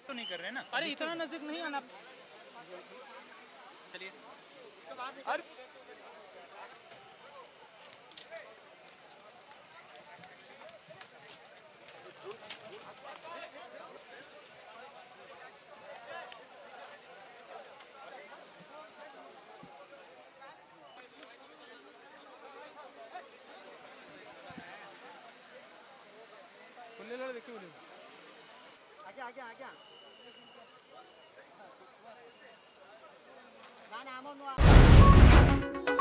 तो नहीं कर रहे ना। अरे इतना नजदीक नहीं आना। चलिए देखिए आगे आगे आगे ना ना